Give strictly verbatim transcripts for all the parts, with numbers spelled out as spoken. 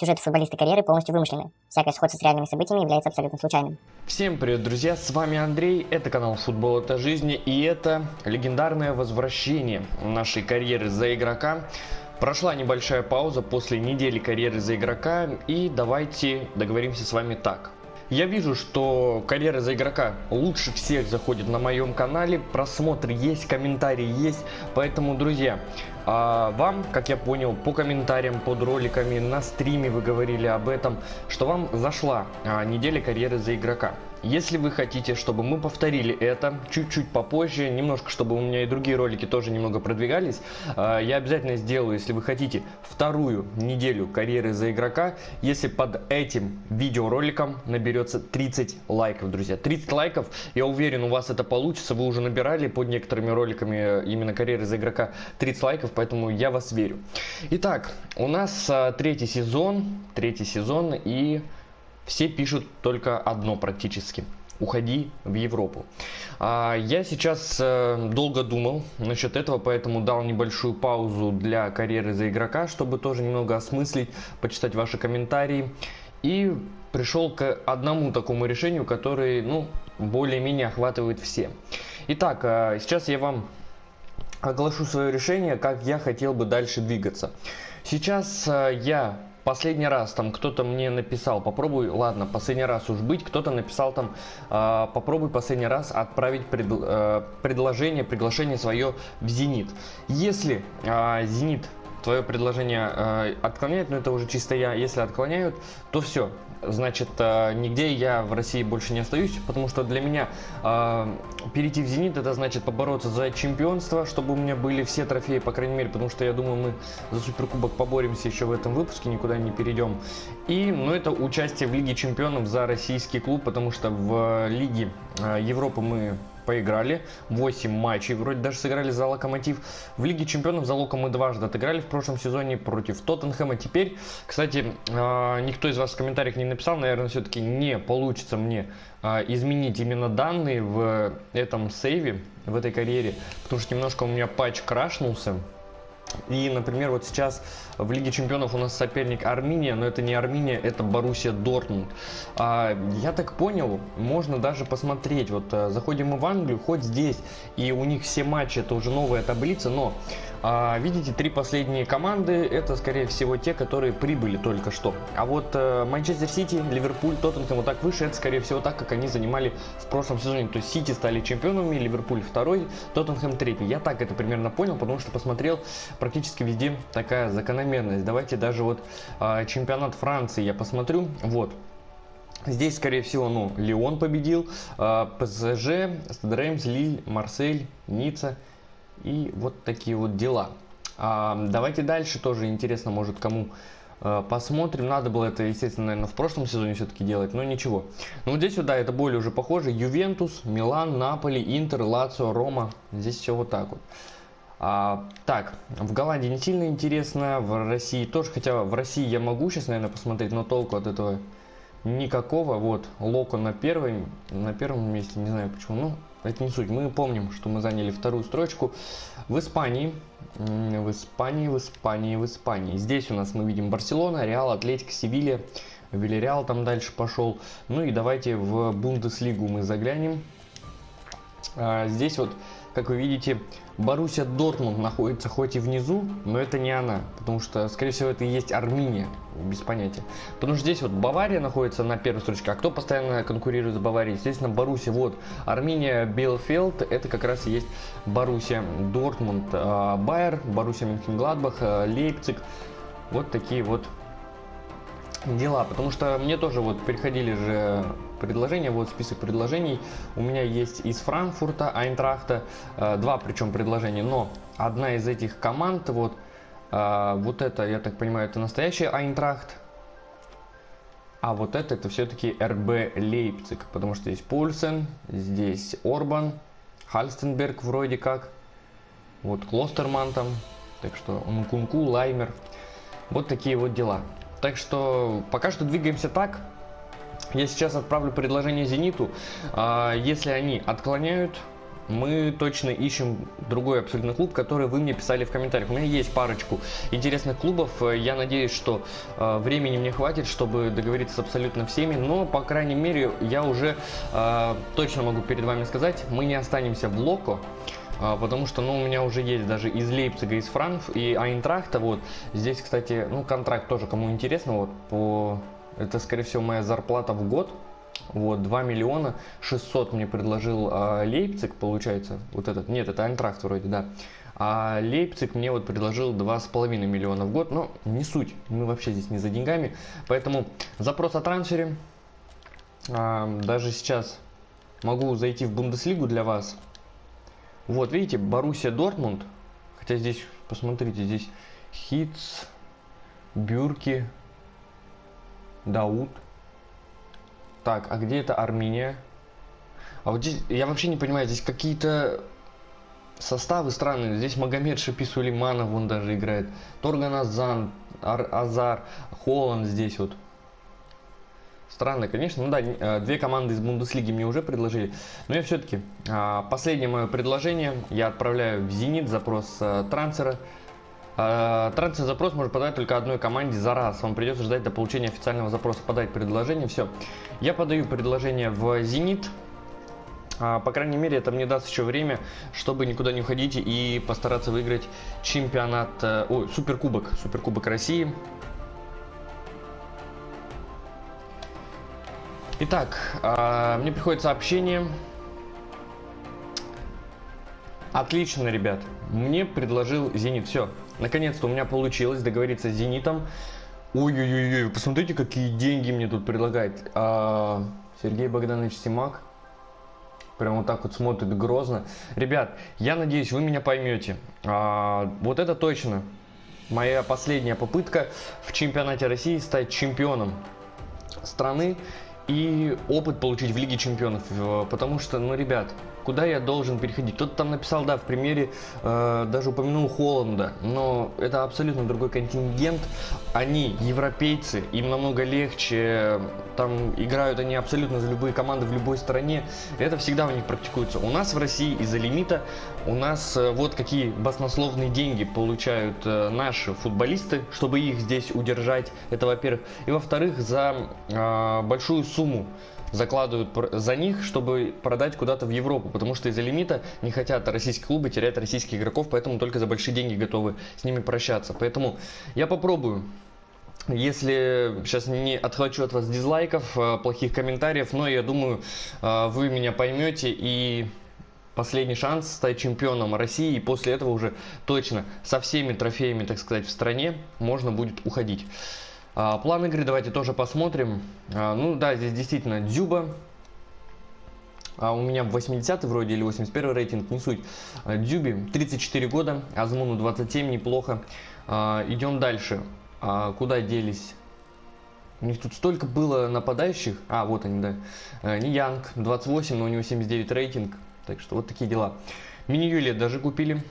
Сюжет футболиста карьеры полностью вымышленный. Всякое сходство с реальными событиями является абсолютно случайным. Всем привет, друзья, с вами Андрей, это канал Футбол это жизни, и это легендарное возвращение нашей карьеры за игрока. Прошла небольшая пауза после недели карьеры за игрока, и давайте договоримся с вами так. Я вижу, что карьера за игрока лучше всех заходит на моем канале, просмотры есть, комментарии есть, поэтому, друзья, вам, как я понял, по комментариям под роликами на стриме вы говорили об этом, что вам зашла неделя карьеры за игрока. Если вы хотите, чтобы мы повторили это чуть-чуть попозже, немножко, чтобы у меня и другие ролики тоже немного продвигались, я обязательно сделаю, если вы хотите, вторую неделю карьеры за игрока, если под этим видеороликом наберется тридцать лайков, друзья. тридцать лайков, я уверен, у вас это получится, вы уже набирали под некоторыми роликами именно карьеры за игрока тридцать лайков, поэтому я вас верю. Итак, у нас третий сезон, третий сезон, и все пишут только одно практически: уходи в Европу. Я сейчас долго думал насчет этого, поэтому дал небольшую паузу для карьеры за игрока, чтобы тоже немного осмыслить, почитать ваши комментарии. И пришел к одному такому решению, которое, ну, более-менее охватывает все. Итак, сейчас я вам оглашу свое решение, как я хотел бы дальше двигаться. Сейчас я последний раз там кто-то мне написал, попробуй, ладно, последний раз уж быть, кто-то написал там, э, попробуй последний раз отправить пред, э, предложение, приглашение свое в Зенит. Если э, Зенит твое предложение э, отклоняет, но это уже чисто я, если отклоняют, то все. Значит, э, нигде я в России больше не остаюсь, потому что для меня э, перейти в Зенит — это значит побороться за чемпионство, чтобы у меня были все трофеи, по крайней мере, потому что я думаю, мы за суперкубок поборемся еще в этом выпуске, никуда не перейдем. И, ну, это участие в Лиге чемпионов за российский клуб, потому что в Лиге э, Европы мы поиграли, восемь матчей, вроде даже сыграли за Локомотив. В Лиге чемпионов за Локо мы дважды отыграли в прошлом сезоне против Тоттенхэма. Теперь, кстати, никто из вас в комментариях не написал, наверное, все-таки не получится мне изменить именно данные в этом сейве, в этой карьере, потому что немножко у меня патч крашнулся. И, например, вот сейчас в Лиге чемпионов у нас соперник Арминия, но это не Арминия, это Боруссия Дортмунд. А, я так понял, можно даже посмотреть, вот заходим мы в Англию, хоть здесь, и у них все матчи, это уже новая таблица, но а, видите, три последние команды, это, скорее всего, те, которые прибыли только что. А вот Манчестер Сити, Ливерпуль, Тоттенхэм вот так выше, это, скорее всего, так, как они занимали в прошлом сезоне. То есть Сити стали чемпионами, Ливерпуль второй, Тоттенхэм третий. Я так это примерно понял, потому что посмотрел практически везде такая закономерность. Давайте даже вот а, чемпионат Франции я посмотрю. Вот. Здесь, скорее всего, ну, Лион победил, а, ПСЖ, Стад Реймс, Лиль, Марсель, Ницца. И вот такие вот дела. А, давайте дальше, тоже интересно, может, кому а, посмотрим. Надо было это, естественно, наверное, в прошлом сезоне все-таки делать, но ничего. Ну, вот здесь вот, да, это более уже похоже. Ювентус, Милан, Наполи, Интер, Лацио, Рома. Здесь все вот так вот. А, так, в Голландии не сильно интересно, в России тоже, хотя в России я могу сейчас, наверное, посмотреть, но толку от этого никакого. Вот, Локо на первом, на первом месте, не знаю почему, ну, это не суть. Мы помним, что мы заняли вторую строчку. В Испании, в Испании, в Испании, в Испании. Здесь у нас мы видим Барселона, Реал, Атлетико, Севилья, Вильяреал там дальше пошел. Ну и давайте в Бундеслигу мы заглянем. А, здесь вот, как вы видите, Боруссия Дортмунд находится хоть и внизу, но это не она, потому что, скорее всего, это и есть Арминия, без понятия. Потому что здесь вот Бавария находится на первой строчке, а кто постоянно конкурирует с Баварией? Естественно, Боруссия. Вот, Арминия, Биелефельд, это как раз и есть Боруссия Дортмунд, Байер, Боруссия Мönchengladbach, Лейпциг. Вот такие вот дела, потому что мне тоже вот приходили же предложения, вот список предложений у меня есть из Франкфурта, Айнтрахта, э, два причем предложения, но одна из этих команд, вот, э, вот это, я так понимаю, это настоящий Айнтрахт, а вот это, это все-таки эр бэ Лейпциг, потому что здесь Пульсен, здесь Орбан, Хальстенберг вроде как, вот Клостерман там, так что Нкунку, Лаймер, вот такие вот дела. Так что пока что двигаемся так. Я сейчас отправлю предложение Зениту. Если они отклоняют, мы точно ищем другой абсолютно клуб, который вы мне писали в комментариях. У меня есть парочку интересных клубов. Я надеюсь, что э, времени мне хватит, чтобы договориться с абсолютно всеми. Но, по крайней мере, я уже э, точно могу перед вами сказать, мы не останемся в Локо. Потому что, ну, у меня уже есть даже из Лейпцига, из Франк и Айнтрахта, вот. Здесь, кстати, ну, контракт тоже, кому интересно, вот, по... Это, скорее всего, моя зарплата в год. Вот, два миллиона шестьсот мне предложил а, Лейпциг, получается, вот этот, нет, это Айнтрахт вроде, да. А Лейпциг мне вот предложил два с половиной миллиона в год, но не суть, мы вообще здесь не за деньгами. Поэтому запрос о трансфере, а, даже сейчас могу зайти в Бундеслигу для вас. Вот, видите, Боруссия Дортмунд, хотя здесь, посмотрите, здесь Хитц, Бюрки, Дауд. Так, а где это Армения? А вот здесь, я вообще не понимаю, здесь какие-то составы странные. Здесь Магомед Шапи Сулейманов, вон даже играет. Торган Азан, Ар Азар, Холланд здесь вот. Странно, конечно. Ну да, две команды из Бундеслиги мне уже предложили. Но я все-таки, последнее мое предложение, я отправляю в Зенит запрос трансфера. Трансферный запрос может подать только одной команде за раз. Вам придется ждать до получения официального запроса подать предложение. Все. Я подаю предложение в Зенит. По крайней мере, это мне даст еще время, чтобы никуда не уходить и постараться выиграть чемпионат, ой, суперкубок, суперкубок России. Итак, мне приходит сообщение. Отлично, ребят. Мне предложил Зенит. Все. Наконец-то у меня получилось договориться с Зенитом. Ой-ой-ой, посмотрите, какие деньги мне тут предлагает. А, Сергей Богданович Симак. Прям вот так вот смотрит грозно. Ребят, я надеюсь, вы меня поймете. А, вот это точно моя последняя попытка в чемпионате России стать чемпионом страны и опыт получить в Лиге Чемпионов. Потому что, ну, ребят, куда я должен переходить? Кто-то там написал, да, в примере, э, даже упомянул Холланда, но это абсолютно другой контингент. Они европейцы, им намного легче, там играют они абсолютно за любые команды в любой стране. Это всегда у них практикуется. У нас в России из-за лимита, у нас э, вот какие баснословные деньги получают э, наши футболисты, чтобы их здесь удержать. Это, во-первых. И, во-вторых, за э, большую сумму закладывают за них, чтобы продать куда-то в Европу, потому что из-за лимита не хотят российские клубы терять российских игроков, поэтому только за большие деньги готовы с ними прощаться. Поэтому я попробую, если сейчас не отхвачу от вас дизлайков, плохих комментариев, но я думаю, вы меня поймете, и последний шанс стать чемпионом России, и после этого уже точно со всеми трофеями, так сказать, в стране можно будет уходить. А, план игры давайте тоже посмотрим. А, ну да, здесь действительно Дзюба. А, у меня восьмидесятый вроде или восемьдесят первый рейтинг, не суть. А, Дзюби, тридцать четыре года, Азмуну двадцать семь, неплохо. А, идем дальше. А, куда делись? У них тут столько было нападающих. А, вот они, да. А, Ниянг, двадцать восемь, но у него семьдесят девять рейтинг. Так что вот такие дела. Мини-Юлия даже купили.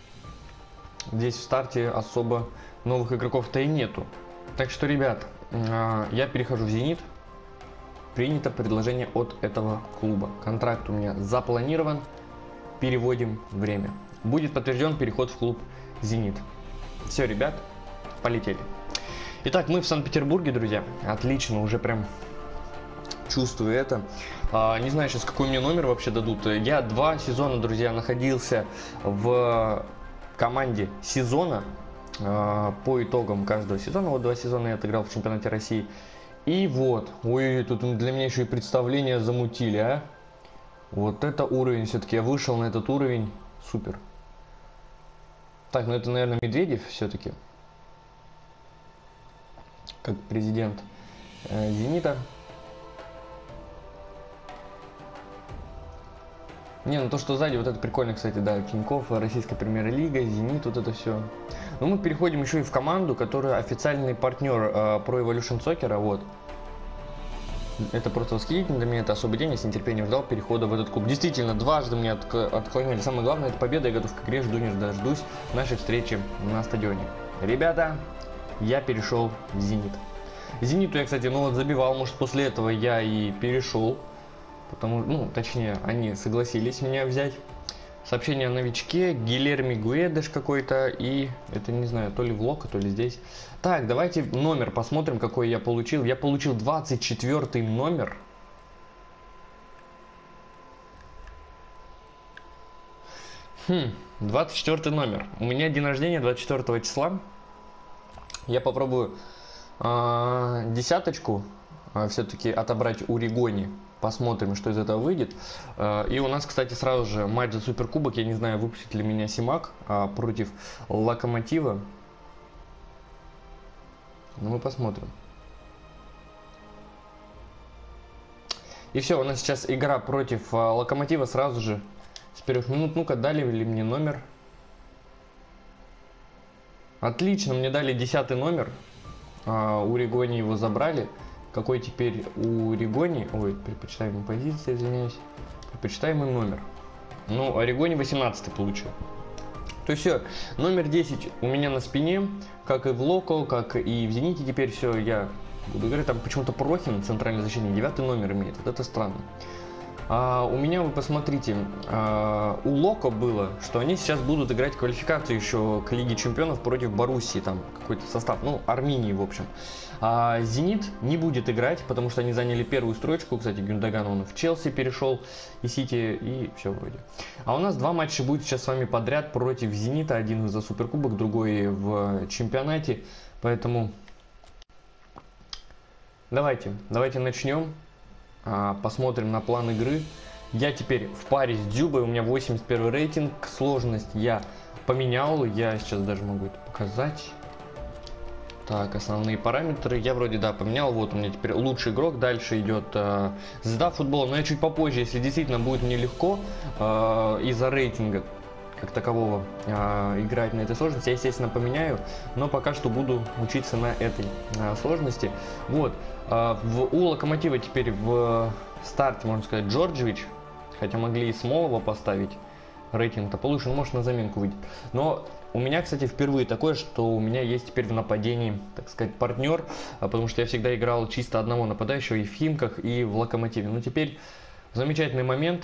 Здесь в старте особо новых игроков-то и нету. Так что, ребят, я перехожу в Зенит. Принято предложение от этого клуба. Контракт у меня запланирован. Переводим время. Будет подтвержден переход в клуб Зенит. Все, ребят, полетели. Итак, мы в Санкт-Петербурге, друзья. Отлично, уже прям чувствую это. Не знаю сейчас, какой мне номер вообще дадут. Я два сезона, друзья, находился в команде сезона. По итогам каждого сезона, вот два сезона я отыграл в чемпионате России. И вот, ой, тут для меня еще и представление замутили, а. Вот это уровень, все-таки я вышел на этот уровень, супер. Так, ну это, наверное, Медведев все-таки, как президент э, Зенита. Не, ну то, что сзади, вот это прикольно, кстати, да, Тинькофф, Российская премьер-лига, Зенит, вот это все. Но мы переходим еще и в команду, которая официальный партнер э, Pro Evolution Soccer, вот. Это просто восхитительно для меня, это особый день, я с нетерпением ждал перехода в этот клуб. Действительно, дважды меня от, отклоняли. Самое главное, это победа, я готов к игре, жду не дождусь нашей встречи на стадионе. Ребята, я перешел в Зенит. Зениту я, кстати, ну вот забивал, может после этого я и перешел. потому, ну, точнее, они согласились меня взять. Сообщение о новичке, Гильерми Гуэдеш какой-то, и это, не знаю, то ли в Локо, то ли здесь. Так, давайте номер посмотрим, какой я получил. Я получил двадцать четвёртый номер. Хм, двадцать четвёртый номер. У меня день рождения двадцать четвёртого числа. Я попробую э, десяточку э, все-таки отобрать у Ригони. Посмотрим, что из этого выйдет. И у нас, кстати, сразу же матч за Суперкубок. Я не знаю, выпустит ли меня Симак против Локомотива. Но мы посмотрим. И все, у нас сейчас игра против Локомотива сразу же с первых минут. Ну-ка, дали ли мне номер? Отлично, мне дали десятый номер. У Ригони его забрали. Какой теперь у Ригони, ой, предпочитаемая позиция, извиняюсь, предпочитаемый номер. Ну, а Ригони восемнадцатый получил. То есть все, номер десять у меня на спине, как и в Локо, как и в Зените теперь все, я буду говорить, там почему-то Прохин, центральный защитник, девятый номер имеет, вот это странно. А у меня, вы посмотрите, а, у Локо было, что они сейчас будут играть квалификацию еще к Лиге Чемпионов против Боруссии, там какой-то состав, ну, Армении, в общем. А Зенит не будет играть, потому что они заняли первую строчку, кстати, Гюндаган, он в Челси перешел, и Сити, и все вроде. А у нас два матча будет сейчас с вами подряд против Зенита, один за Суперкубок, другой в чемпионате, поэтому давайте, давайте начнем. Посмотрим на план игры. Я теперь в паре с Дзюбой, у меня восемьдесят первый рейтинг, сложность я поменял, я сейчас даже могу это показать. Так, основные параметры я вроде, да, поменял, вот у меня теперь лучший игрок, дальше идет э, звезда футбола, но я чуть попозже, если действительно будет нелегко э, из-за рейтинга как такового э, играть на этой сложности, я, естественно, поменяю, но пока что буду учиться на этой э, сложности. Вот, э, в, у Локомотива теперь в старте, можно сказать, Джорджевич, хотя могли и Смолова поставить, рейтинг-то получше, ну, может, на заменку выйдет. Но у меня, кстати, впервые такое, что у меня есть теперь в нападении, так сказать, партнер, потому что я всегда играл чисто одного нападающего и в Химках, и в Локомотиве. Но теперь замечательный момент.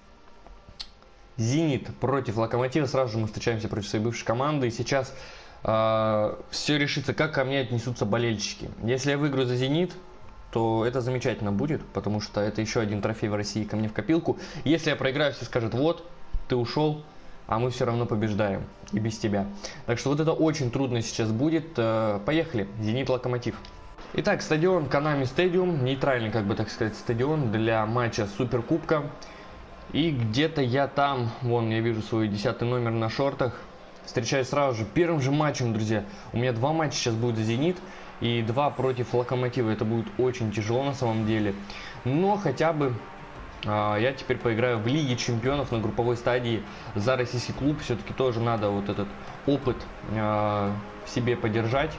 Зенит против Локомотива, сразу же мы встречаемся против своей бывшей команды, и сейчас э, все решится, как ко мне отнесутся болельщики. Если я выиграю за Зенит, то это замечательно будет, потому что это еще один трофей в России ко мне в копилку. Если я проиграю, все скажут: вот, ты ушел, а мы все равно побеждаем и без тебя. Так что вот это очень трудно сейчас будет. Поехали, Зенит Локомотив. Итак, стадион Konami Stadium, нейтральный, как бы так сказать, стадион для матча Суперкубка. И где-то я там, вон я вижу свой десятый номер на шортах, встречаюсь сразу же первым же матчем, друзья. У меня два матча сейчас будет за Зенит и два против Локомотива. Это будет очень тяжело на самом деле, но хотя бы а, я теперь поиграю в Лиге Чемпионов на групповой стадии за российский клуб. Все-таки тоже надо вот этот опыт а, в себе поддержать.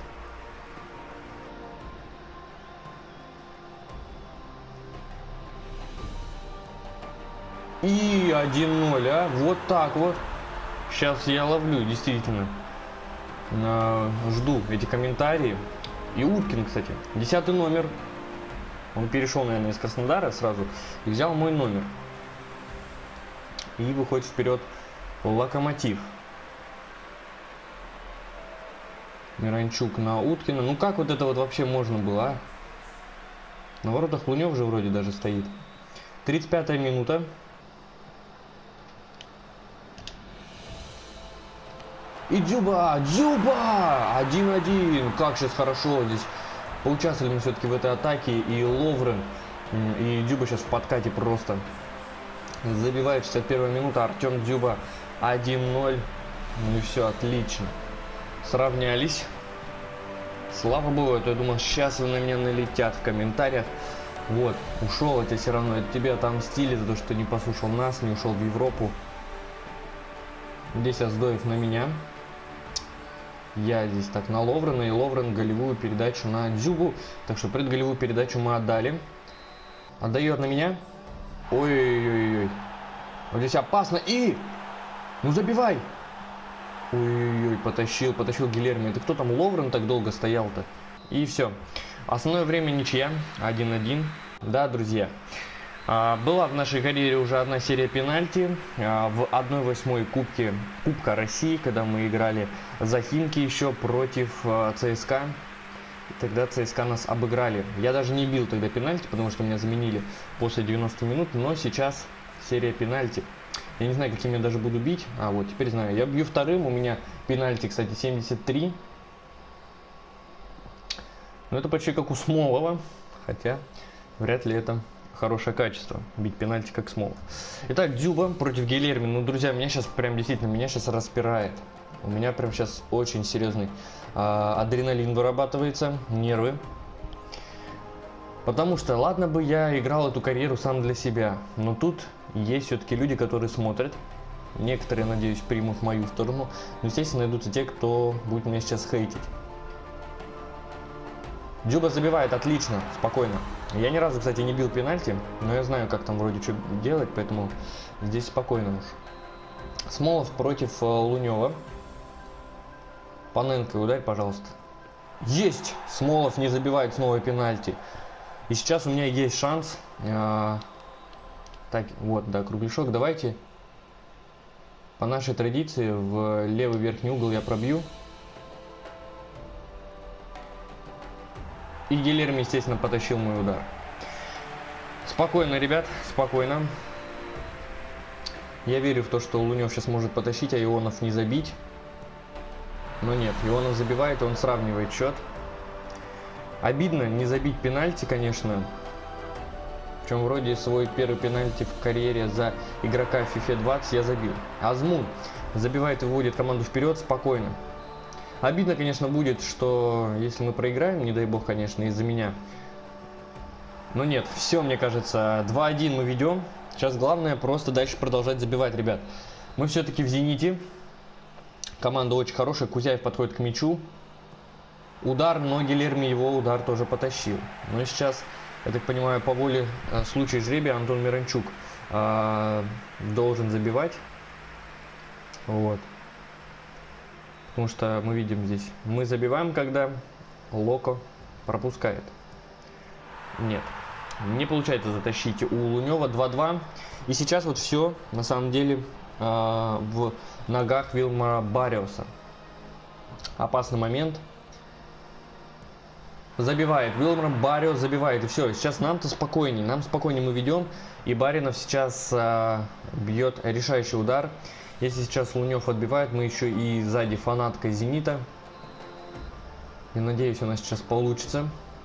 И один ноль, а? Вот так вот. Сейчас я ловлю, действительно. Жду эти комментарии. И Уткин, кстати, десятый номер. Он перешел, наверное, из Краснодара сразу и взял мой номер. И выходит вперед Локомотив. Миранчук на Уткина. Ну как вот это вот вообще можно было, а? На воротах Лунев же вроде даже стоит. тридцать пятая минута. И Дзюба, Дзюба! один-один. Как сейчас хорошо здесь. Поучаствовали мы все-таки в этой атаке. И Ловрен, и Дзюба сейчас в подкате просто. Забивает шестьдесят первая минута. Артем Дзюба один ноль. Ну и все, отлично. Сравнялись. Слава богу, я думал, сейчас вы на меня налетят в комментариях. Вот, ушел, а тебе все равно, это тебе отомстили за то, что не послушал нас, не ушел в Европу. Здесь Аздоев на меня. Я здесь так на Ловрена, и Ловрен голевую передачу на Дзюбу. Так что предголевую передачу мы отдали. Отдает на меня. Ой-ой-ой. Вот здесь опасно. И... Ну забивай. Ой-ой-ой, потащил, потащил Гильерми. Это кто там, Ловрен так долго стоял-то? И все. Основное время ничья. один один. Да, друзья. А, была в нашей карьере уже одна серия пенальти а, в одной восьмой кубке Кубка России, когда мы играли за Химки еще против а, ЦСКА. Тогда ЦСКА нас обыграли. Я даже не бил тогда пенальти, потому что меня заменили после девяноста минут, но сейчас серия пенальти. Я не знаю, каким я даже буду бить. А, вот, теперь знаю. Я бью вторым, у меня пенальти, кстати, семьдесят три. Но это почти как у Смолова, хотя вряд ли это хорошее качество, бить пенальти как Смолов. Итак, Дзюба против Гильерми. Ну, друзья, меня сейчас прям действительно, меня сейчас распирает. У меня прям сейчас очень серьезный а, адреналин вырабатывается, нервы. Потому что, ладно бы я играл эту карьеру сам для себя, но тут есть все-таки люди, которые смотрят. Некоторые, надеюсь, примут мою сторону. Но, естественно, найдутся те, кто будет меня сейчас хейтить. Дзюба забивает отлично, спокойно. Я ни разу, кстати, не бил пенальти, но я знаю, как там вроде что делать, поэтому здесь спокойно уж. Смолов против э, Лунева. Паненко, ударь, пожалуйста. Есть! Смолов не забивает снова пенальти. И сейчас у меня есть шанс. Э, так, вот, да, кругляшок. Давайте по нашей традиции в левый верхний угол я пробью. И Гильерми, естественно, потащил мой удар. Спокойно, ребят, спокойно. Я верю в то, что Лунев сейчас может потащить, а Ионов не забить. Но нет, Ионов забивает, и он сравнивает счет. Обидно не забить пенальти, конечно. Причем вроде свой первый пенальти в карьере за игрока в FIFA двадцать я забил. Азмун забивает и выводит команду вперед спокойно. Обидно, конечно, будет, что если мы проиграем, не дай бог, конечно, из-за меня. Но нет, все, мне кажется, два один мы ведем. Сейчас главное просто дальше продолжать забивать, ребят. Мы все-таки в «Зените». Команда очень хорошая, Кузяев подходит к мячу. Удар, но Гильерми его удар тоже потащил. Но сейчас, я так понимаю, по воле э, случая жребия Антон Миранчук э, должен забивать. Вот. Потому что мы видим здесь, мы забиваем, когда Локо пропускает. Нет, не получается затащить у Лунева два-два. И сейчас вот все, на самом деле, э, в ногах Вилмара Барриоса. Опасный момент. Забивает. Вилмар Барриос забивает. И все, сейчас нам-то спокойнее. Нам спокойнее мы ведем. И Баринов сейчас э, бьет решающий удар. Если сейчас Лунев отбивает, мы еще и сзади фанатка «Зенита». Я надеюсь, у нас сейчас получится.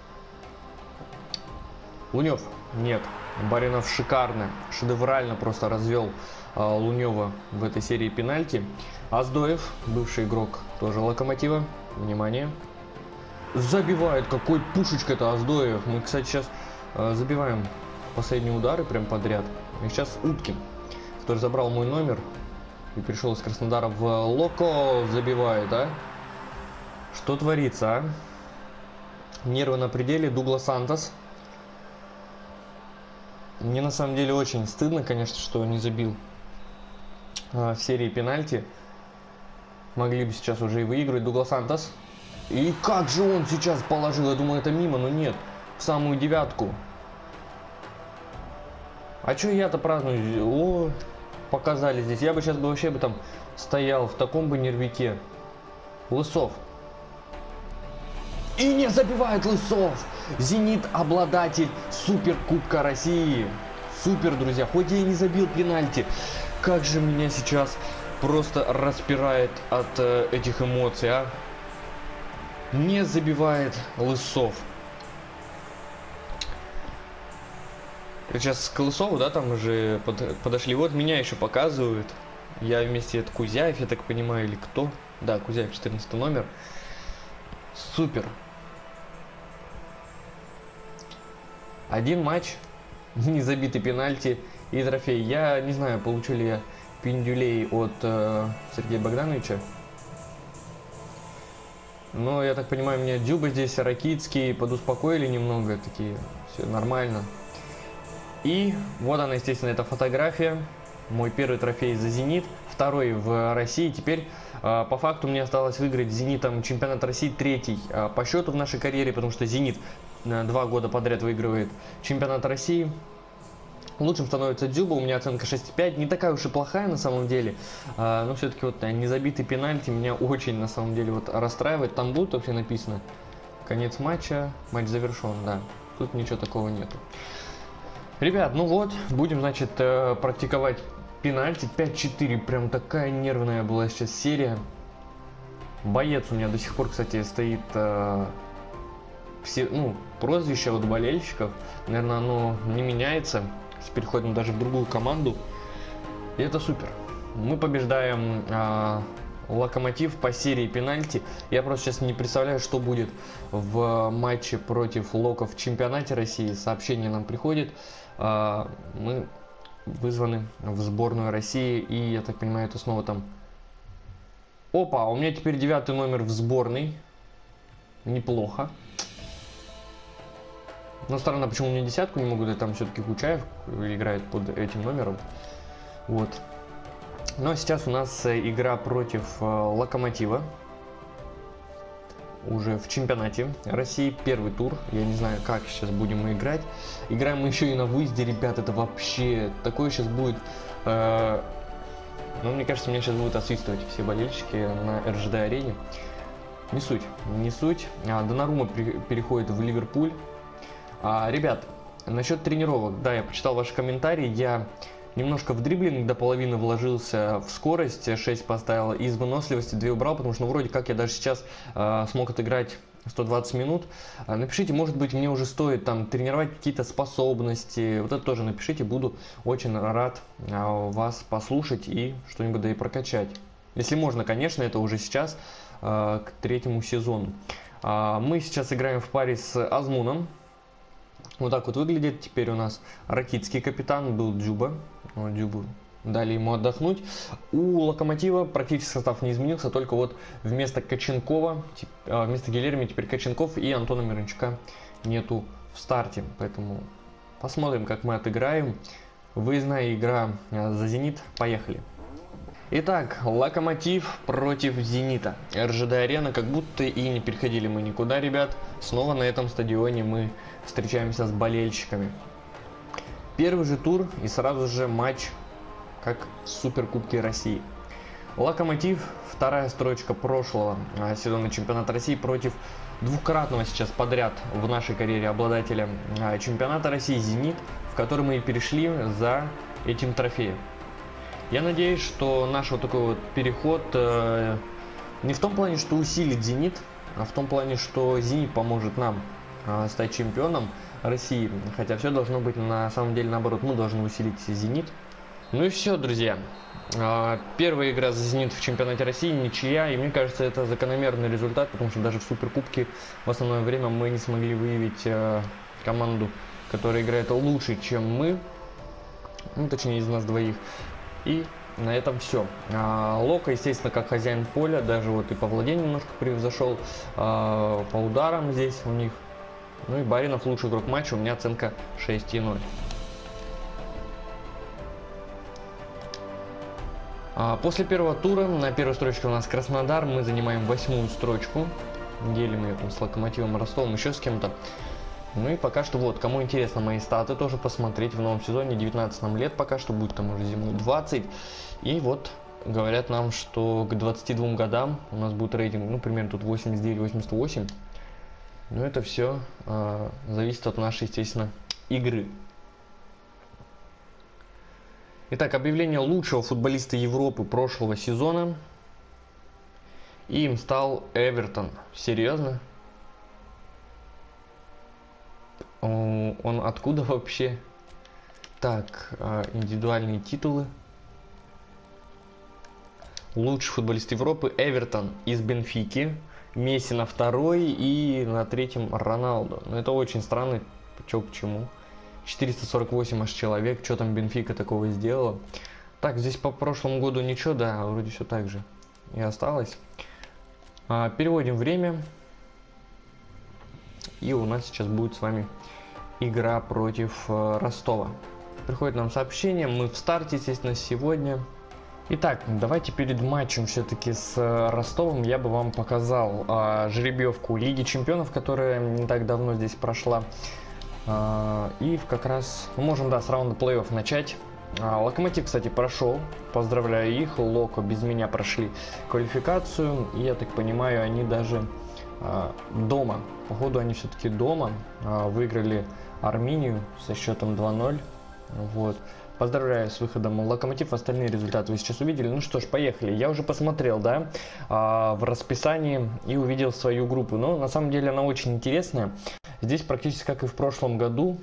Лунев. Нет. Баринов шикарно, шедеврально просто развел э, Лунева в этой серии пенальти. Аздоев, бывший игрок тоже Локомотива. Внимание. Забивает. Какой пушечка это Аздоев. Мы, кстати, сейчас э, забиваем последние удары прям подряд. И сейчас Уткин, который забрал мой номер и пришел из Краснодара в Локо, забивает, а? Что творится, а? Нервы на пределе. Дуглас Сантос. Мне на самом деле очень стыдно, конечно, что не забил а, в серии пенальти. Могли бы сейчас уже и выиграть. Дуглас Сантос. И как же он сейчас положил? Я думаю, это мимо, но нет. В самую девятку. А что я-то праздную? О, показали здесь. Я бы сейчас бы вообще бы там стоял в таком бы нервике. Лысов. И не забивает Лысов. «Зенит» обладатель Суперкубка России. Супер, друзья. Хоть я и не забил пенальти. Как же меня сейчас просто распирает от э, этих эмоций, а. Не забивает Лысов. Сейчас к Лысову, да, там уже под, подошли. Вот меня еще показывают. Я вместе, это Кузяев, я так понимаю, или кто? Да, Кузяев, четырнадцатый номер. Супер. Один матч, не забитый пенальти и трофей. Я не знаю, получу ли я пиндюлей от э, Сергея Богдановича. Но я так понимаю, меня Дзюба здесь, Ракицкий подуспокоили немного. Такие, все нормально. И вот она, естественно, эта фотография. Мой первый трофей за «Зенит», второй в России. Теперь, э, по факту, мне осталось выиграть с «Зенитом» чемпионат России, третий э, по счету в нашей карьере, потому что «Зенит» э, два года подряд выигрывает чемпионат России. Лучшим становится Дзюба, у меня оценка шесть и пять, не такая уж и плохая на самом деле, а, но все-таки вот незабитый пенальти меня очень на самом деле вот расстраивает. Там будет вообще написано конец матча, матч завершен, да, тут ничего такого нету. Ребят, ну вот, будем, значит, практиковать пенальти. Пять четыре, прям такая нервная была сейчас серия. Боец у меня до сих пор, кстати, стоит, все, ну, прозвище от болельщиков, наверное, оно не меняется. Переходим даже в другую команду, и это супер. Мы побеждаем э, Локомотив по серии пенальти. Я просто сейчас не представляю, что будет в матче против Локов в чемпионате России. Сообщение нам приходит, э, мы вызваны в сборную России, и я так понимаю, это снова там. Опа, у меня теперь девятый номер в сборной, неплохо. Но странно, почему мне десятку не могут, и там все-таки Кучаев играет под этим номером. Вот. Но сейчас у нас игра против Локомотива. Уже в чемпионате России, первый тур. Я не знаю, как сейчас будем мы играть. Играем мы еще и на выезде, ребят, это вообще такое сейчас будет... Э, ну, мне кажется, меня сейчас будут освистывать все болельщики на эр жэ дэ-арене. Не суть, не суть. А, Донарума переходит в Ливерпуль. А, ребят, насчет тренировок, да, я почитал ваши комментарии, я немножко в дриблинг до половины вложился, в скорость шесть поставил, из выносливости две убрал, потому что, ну, вроде как я даже сейчас э, смог отыграть сто двадцать минут. А, напишите, может быть, мне уже стоит там тренировать какие-то способности, вот это тоже напишите, буду очень рад э, вас послушать и что-нибудь да и прокачать. Если можно, конечно, это уже сейчас, э, к третьему сезону. А, мы сейчас играем в паре с Азмуном. Вот так вот выглядит. Теперь у нас ракитский капитан, был Дзюба. Дзюбу дали ему отдохнуть. У Локомотива практически состав не изменился, только вот вместо Коченкова, вместо Гильерми теперь Коченков, и Антона Мирончука нету в старте. Поэтому посмотрим, как мы отыграем. Выездная игра за Зенит. Поехали. Итак, Локомотив против Зенита. эр жэ дэ-арена, как будто и не переходили мы никуда, ребят. Снова на этом стадионе мы встречаемся с болельщиками. Первый же тур и сразу же матч, как в Суперкубке России. Локомотив, вторая строчка прошлого сезона чемпионата России против двукратного сейчас подряд в нашей карьере обладателя чемпионата России Зенит, в который мы и перешли за этим трофеем. Я надеюсь, что наш вот такой вот переход э, не в том плане, что усилит Зенит, а в том плане, что Зенит поможет нам э, стать чемпионом России. Хотя все должно быть на самом деле наоборот, мы должны усилить Зенит. Ну и все, друзья. Э, первая игра за Зенит в чемпионате России, ничья. И мне кажется, это закономерный результат, потому что даже в Суперкубке в основное время мы не смогли выявить э, команду, которая играет лучше, чем мы. Ну, точнее, из нас двоих. И на этом все. А, Лока, естественно, как хозяин поля, даже вот и по владению немножко превзошел, а, по ударам здесь у них. Ну и Баринов лучший игрок матча, у меня оценка шесть и ноль. А, после первого тура на первой строчке у нас Краснодар, мы занимаем восьмую строчку. Делим ее там с Локомотивом, Ростовом, еще с кем-то. Ну и пока что вот, кому интересно мои статы, тоже посмотреть в новом сезоне, девятнадцать нам лет пока что, будет там уже зимой двадцать. И вот, говорят нам, что к двадцати двум годам у нас будет рейтинг, ну, примерно тут восемьдесят девять восемьдесят восемь. Но это все э, зависит от нашей, естественно, игры. Итак, объявление лучшего футболиста Европы прошлого сезона. И им стал Эвертон. Серьезно? Он откуда вообще? Так, индивидуальные титулы. Лучший футболист Европы Эвертон из Бенфики. Месси на второй и на третьем Роналдо. Но это очень странно. Чё к чему? четыреста сорок восемь аж человек. Что там Бенфика такого сделала? Так, здесь по прошлому году ничего, да, вроде все так же и осталось. Переводим время. И у нас сейчас будет с вами игра против э, Ростова. Приходит нам сообщение, мы в старте, естественно, сегодня. Итак, давайте перед матчем все-таки с э, Ростовом я бы вам показал э, жеребьевку Лиги Чемпионов, которая не так давно здесь прошла. И как раз мы можем, да, с раунда плей-офф начать. Локомотив, кстати, прошел. Поздравляю их. Локо без меня прошли квалификацию. И я так понимаю, они даже дома. Походу, они все-таки дома выиграли Армению со счетом два ноль. Вот. Поздравляю с выходом Локомотив. Остальные результаты вы сейчас увидели. Ну что ж, поехали. Я уже посмотрел, да, в расписании и увидел свою группу. Но на самом деле она очень интересная. Здесь практически как и в прошлом году.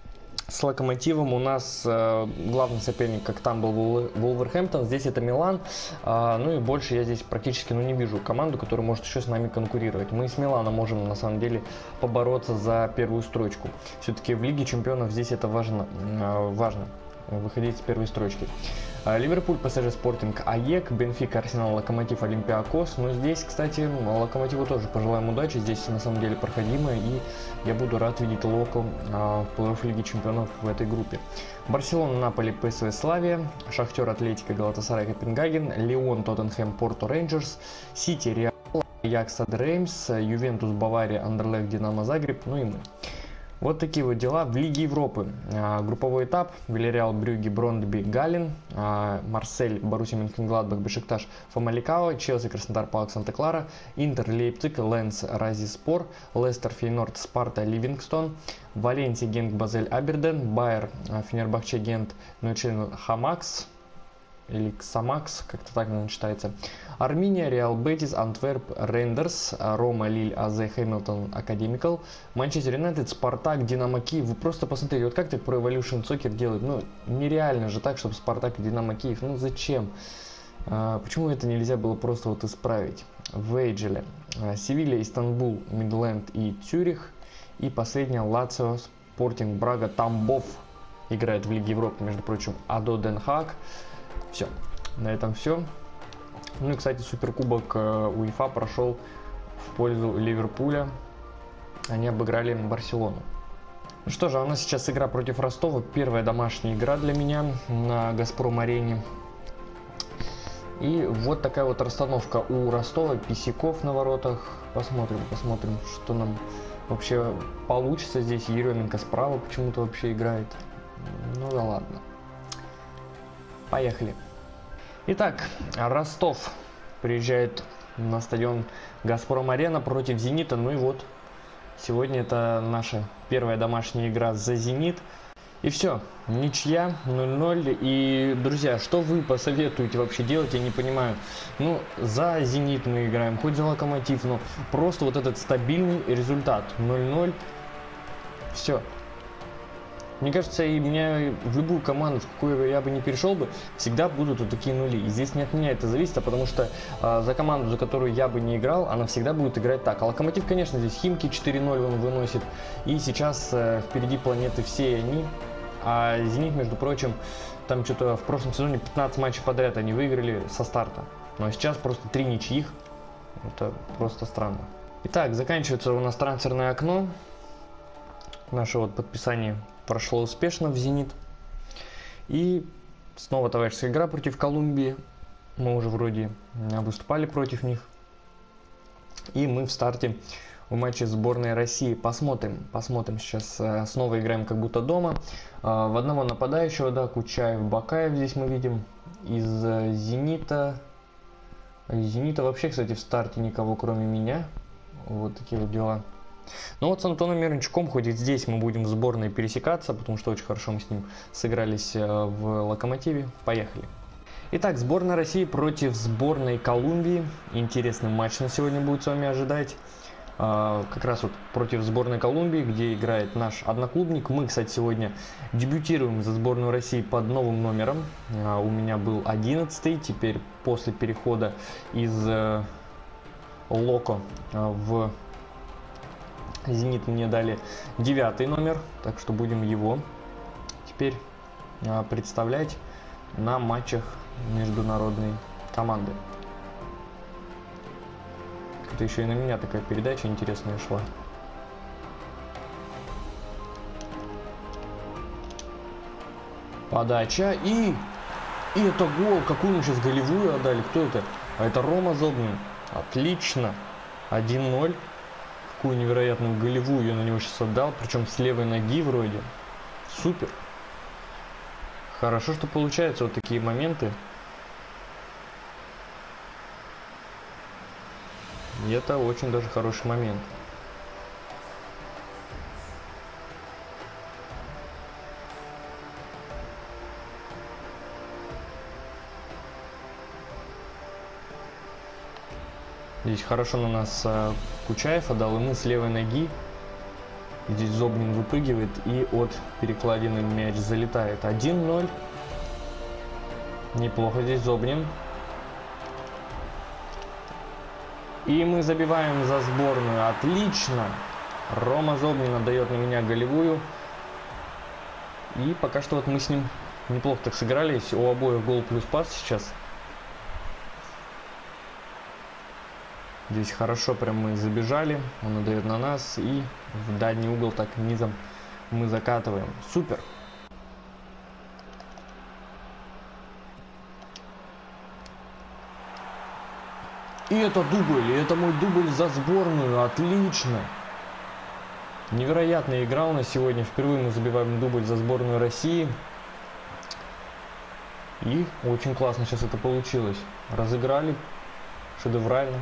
С Локомотивом у нас э, главный соперник, как там был Вулверхэмптон, здесь это Милан. Э, ну и больше я здесь практически ну, не вижу команду, которая может еще с нами конкурировать. Мы с Миланом можем на самом деле побороться за первую строчку. Все-таки в Лиге Чемпионов здесь это важно, э, важно выходить с первой строчки. Ливерпуль, ПСЖ, Спортинг, АЕК, Бенфика, Арсенал, Локомотив, Олимпиакос. Но здесь, кстати, Локомотиву тоже пожелаем удачи. Здесь на самом деле проходимо, и я буду рад видеть Локо в плей-офф Лиги Чемпионов в этой группе. Барселона, Наполи, ПСВ, Славия, Шахтер, Атлетико, Галатасарай, Копенгаген, Лион, Тоттенхэм, Порту, Рейнджерс, Сити, Реал, Аякс, Реймс, Ювентус, Бавария, Андерлехт, Динамо, Загреб, ну и мы. Вот такие вот дела в Лиге Европы. А, групповой этап. Вильяреал, Брюгге, Брондби, Галлен. А, Марсель, Боруссия Мönchengladbach, Бешикташ, Фамаликао. Челси, Краснодар, Паук, Санта-Клара. Интер, Лейпциг, Ленс, Разиспор. Лестер, Фейнорд, Спарта, Ливингстон. Валенсия, Генк, Базель, Аберден. Байер, Фенербахче, Гент, Нойчен, Хамакс. Или Ксамакс, как-то так, наверное, читается. Армения, Реал Бетис, Антверп, Рейндерс, Рома, Лиль, АЗ, Хэмилтон, Академикал, Манчестер Юнайтед, Спартак, Динамо Киев. Вы просто посмотрите, вот как так Pro Evolution Soccer делают? Ну, нереально же так, чтобы Спартак и Динамо Киев. Ну, зачем? А, почему это нельзя было просто вот исправить? В Эйджеле. Севилья, Истанбул, Мидленд и Цюрих. И последняя Лацио, Спортинг, Брага, Тамбов. Играет в Лиге Европы, между прочим, Адо Ден Хааг. Все, на этом все. Ну и, кстати, суперкубок УЕФА прошел в пользу Ливерпуля. Они обыграли Барселону. Ну что же, у нас сейчас игра против Ростова. Первая домашняя игра для меня на Газпром-арене. И вот такая вот расстановка у Ростова. Писяков на воротах. Посмотрим, посмотрим, что нам вообще получится здесь. Еременко справа почему-то вообще играет. Ну да ладно. Поехали. Итак, Ростов приезжает на стадион Газпром-арена против Зенита. Ну и вот, сегодня это наша первая домашняя игра за Зенит. И все, ничья, ноль ноль. И, друзья, что вы посоветуете вообще делать, я не понимаю. Ну, за Зенит мы играем, хоть за Локомотив, но просто вот этот стабильный результат. ноль ноль. Все. Мне кажется, и меня в любую команду, в какую я бы не перешел бы, всегда будут вот такие нули. И здесь не от меня это зависит, а потому что э, за команду, за которую я бы не играл, она всегда будет играть так. А Локомотив, конечно, здесь Химки четыре ноль он выносит. И сейчас э, впереди планеты все они. А Зенит, между прочим, там что-то в прошлом сезоне пятнадцать матчей подряд они выиграли со старта. Но сейчас просто три ничьих. Это просто странно. Итак, заканчивается у нас трансферное окно. Наше вот подписание прошло успешно в Зенит. И снова товарищеская игра против Колумбии. Мы уже вроде выступали против них. И мы в старте в матче сборной России. Посмотрим. Посмотрим. Сейчас снова играем как будто дома. В одного нападающего, да, Кучаев, Бакаев здесь мы видим. Из Зенита. Из Зенита вообще, кстати, в старте никого кроме меня. Вот такие вот дела. Ну вот с Антоном Мирончуком, хоть и здесь мы будем в сборной пересекаться, потому что очень хорошо мы с ним сыгрались в Локомотиве. Поехали. Итак, сборная России против сборной Колумбии. Интересный матч на сегодня будет с вами ожидать. Как раз вот против сборной Колумбии, где играет наш одноклубник. Мы, кстати, сегодня дебютируем за сборную России под новым номером. У меня был одиннадцатый, теперь после перехода из Локо в Зенит мне дали девятый номер, так что будем его теперь а, представлять на матчах международной команды. Это еще и на меня такая передача интересная шла. Подача и... И это гол, какую мы сейчас голевую отдали, кто это? А это Рома Зобнин. Отлично, один ноль. какую невероятную голевую я на него сейчас отдал, причем с левой ноги вроде. Супер. Хорошо, что получаются вот такие моменты. И это очень даже хороший момент. Здесь хорошо на нас а, Кучаев отдал ему с левой ноги. Здесь Зобнин выпрыгивает и от перекладины мяч залетает. один ноль. Неплохо здесь Зобнин. И мы забиваем за сборную. Отлично. Рома Зобнин отдает на меня голевую. И пока что вот мы с ним неплохо так сыгрались. У обоих гол плюс пас сейчас. Здесь хорошо прям мы забежали. Он отдает на нас. И в дальний угол так низом мы закатываем. Супер. И это дубль. И это мой дубль за сборную. Отлично. Невероятная игра у нас сегодня. Впервые мы забиваем дубль за сборную России. И очень классно сейчас это получилось. Разыграли. Шедеврально.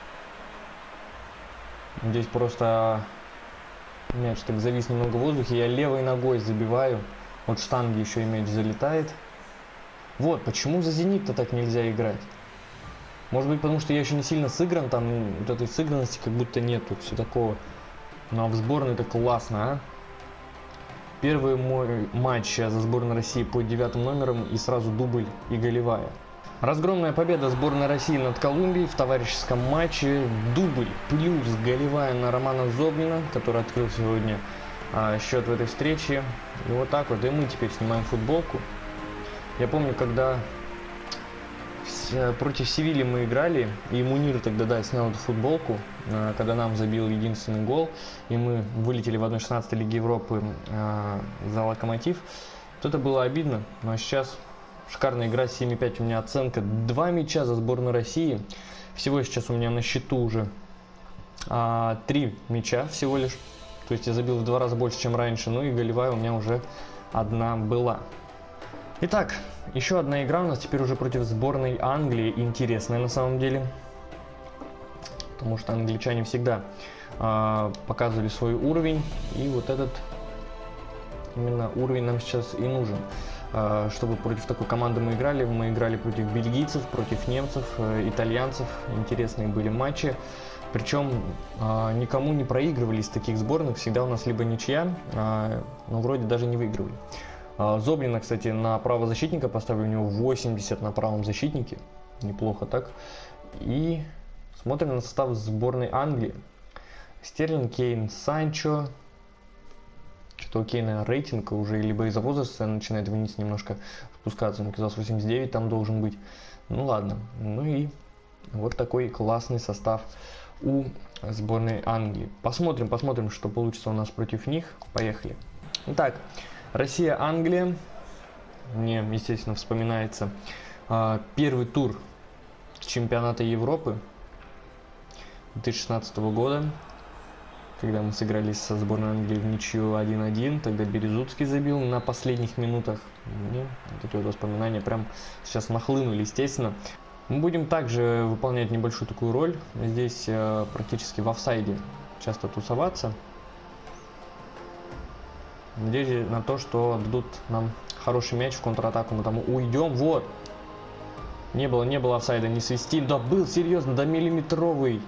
Здесь просто мяч так завис немного в воздухе. Я левой ногой забиваю. От штанги еще и мяч залетает. Вот, почему за «Зенит»-то так нельзя играть? Может быть, потому что я еще не сильно сыгран. Там вот этой сыгранности как будто нету. Все такого. Ну а в сборной это классно, а? Первый мой матч за сборную России под девятым номером. И сразу дубль и голевая. Разгромная победа сборной России над Колумбией в товарищеском матче. Дубль плюс голевая на Романа Зобнина, который открыл сегодня а, счет в этой встрече. И вот так вот. И мы теперь снимаем футболку. Я помню, когда против Севильи мы играли, и Мунир тогда, да, снял эту футболку, а, когда нам забил единственный гол, и мы вылетели в одна шестнадцатая Лиги Европы а, за Локомотив. Вот это было обидно, но сейчас... Шикарная игра, семь и пять у меня оценка. Два мяча за сборную России. Всего сейчас у меня на счету уже а, три мяча всего лишь. То есть я забил в два раза больше, чем раньше. Ну и голевая у меня уже одна была. Итак, еще одна игра у нас теперь уже против сборной Англии. Интересная на самом деле. Потому что англичане всегда а, показывали свой уровень. И вот этот именно уровень нам сейчас и нужен. Чтобы против такой команды мы играли. Мы играли против бельгийцев, против немцев, итальянцев. Интересные были матчи. Причем никому не проигрывали из таких сборных. Всегда у нас либо ничья, но вроде даже не выигрывали. Зобнина, кстати, на правозащитника поставлю. У него восемьдесят на правом защитнике. Неплохо так. И смотрим на состав сборной Англии. Стерлинг, Кейн, Санчо. Что у Кейна рейтинг уже либо из-за возраста начинает вниз немножко спускаться. Мне казалось, восемьдесят девять там должен быть. Ну ладно. Ну и вот такой классный состав у сборной Англии. Посмотрим, посмотрим, что получится у нас против них. Поехали. Итак, Россия-Англия. Мне, естественно, вспоминается э, первый тур чемпионата Европы две тысячи шестнадцатого года. Когда мы сыграли со сборной Англии в ничью один один, тогда Березутский забил на последних минутах. И вот эти вот воспоминания прям сейчас нахлынули, естественно. Мы будем также выполнять небольшую такую роль. Здесь э, практически в офсайде часто тусоваться. Надеюсь на то, что дадут нам хороший мяч в контратаку. Мы там уйдем. Вот. Не было, не было офсайда, не свисти. Да был, серьезно, да миллиметровый.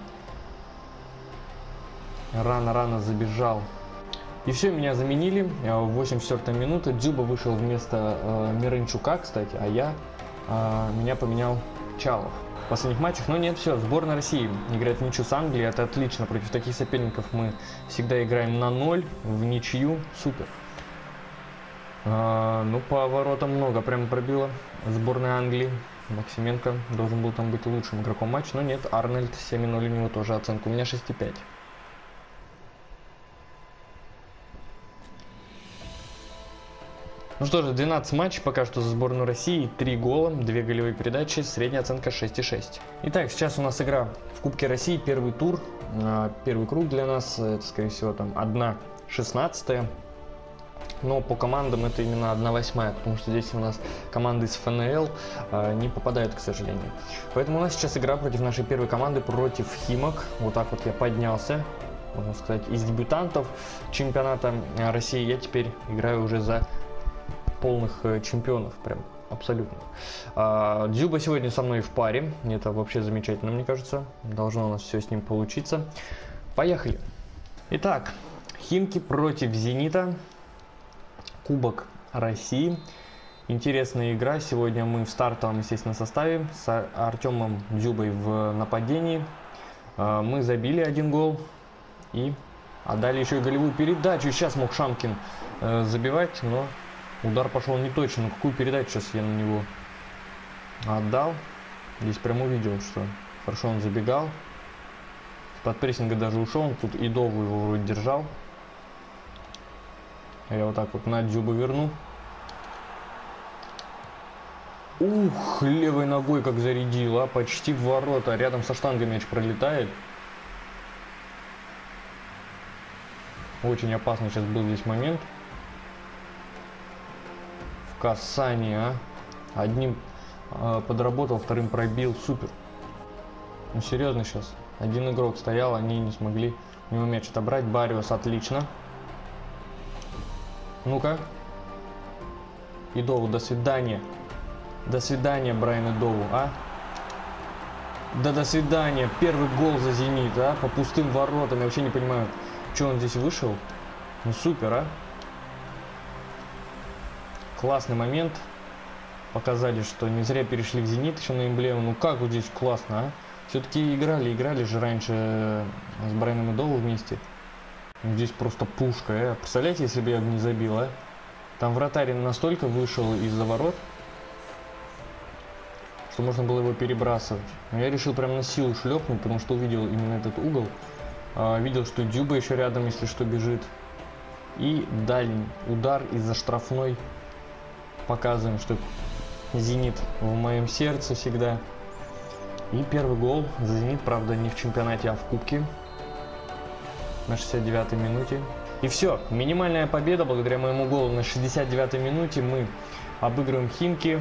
Рано-рано забежал. И все, меня заменили. В восемьдесят четвёртой минуте Дзюба вышел вместо э, Миранчука, кстати, а я э, меня поменял Чалов. В последних матчах, но нет, все, сборная России играет в ничью с Англией, это отлично. Против таких соперников мы всегда играем на ноль, в ничью, супер. Э, ну, по воротам много прям пробило сборная Англии. Максименко должен был там быть лучшим игроком матча, но нет, Арнольд семь ноль, у него тоже оценка, у меня шесть и пять. Ну что же, двенадцать матчей пока что за сборную России, три гола, две голевые передачи, средняя оценка шесть и шесть. Итак, сейчас у нас игра в Кубке России, первый тур, первый круг для нас, это скорее всего там одна шестнадцатая. Но по командам это именно одна восьмая, потому что здесь у нас команды из эф эн эл э, не попадают, к сожалению. Поэтому у нас сейчас игра против нашей первой команды, против Химок. Вот так вот я поднялся, можно сказать, из дебютантов чемпионата России. Я теперь играю уже за полных э, чемпионов, прям абсолютно. А, Дзюба сегодня со мной в паре, это вообще замечательно, мне кажется. Должно у нас все с ним получиться. Поехали. Итак, Химки против Зенита. Кубок России. Интересная игра. Сегодня мы в стартовом, естественно, составе с Артемом Дзюбой в нападении. Мы забили один гол и отдали еще и голевую передачу. Сейчас мог Шамкин забивать, но удар пошел не точно. Какую передачу сейчас я на него отдал? Здесь прям увидел, что хорошо он забегал. Под прессинга даже ушел. Он тут Идову его вроде держал. Я вот так вот на Дзюбу верну. Ух, левой ногой как зарядила, почти в ворота. Рядом со штангой мяч пролетает. Очень опасный сейчас был здесь момент. В касании, а. Одним э, подработал, вторым пробил. Супер. Ну серьезно сейчас. Один игрок стоял, они не смогли у него мяч отобрать. Бариус отлично. Ну-ка. Идову, до свидания. До свидания, Брайан Идову, а? Да до свидания. Первый гол за Зенит, а? По пустым воротам. Я вообще не понимаю, что он здесь вышел. Ну супер, а? Классный момент. Показали, что не зря перешли в Зенит еще на эмблему. Ну как вот здесь классно, а? Все-таки играли, играли же раньше с Брайаном Идову вместе. Здесь просто пушка, э. Представляете, если бы я бы не забил, а? Там вратарь настолько вышел из-за ворот, что можно было его перебрасывать. Но я решил прям на силу шлепнуть, потому что увидел именно этот угол. А, видел, что Дзюба еще рядом, если что, бежит. И дальний удар из-за штрафной. Показываем, что Зенит в моем сердце всегда. И первый гол за Зенит, правда, не в чемпионате, а в Кубке. На шестьдесят девятой минуте. И все, минимальная победа благодаря моему голу на шестьдесят девятой минуте. Мы обыгрываем Химки.